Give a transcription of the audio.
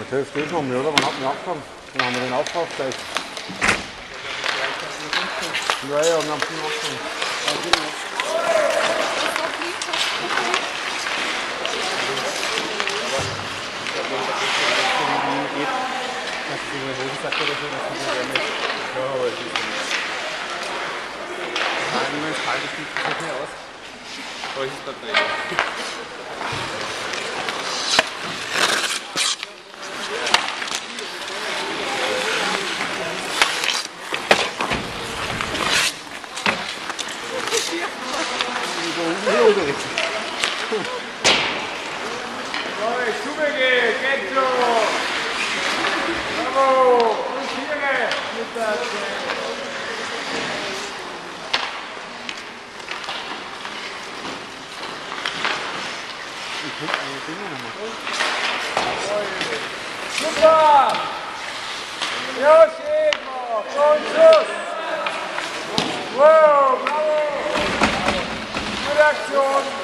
Die Hälfte ist noch mehr, oder? Wann hat man angefangen? Dann haben wir den Aufkauf gleich. Ja, ja, wir haben schon angefangen. Ja, aber es ist nein, wenn es kalt ist, sieht es nicht mehr aus. Aber es ist gerade drin. Geht so! Bravo! Und Tiere! Mit der Super! Joshi! Und Schuss! Wow! Bravo! Gute Aktion!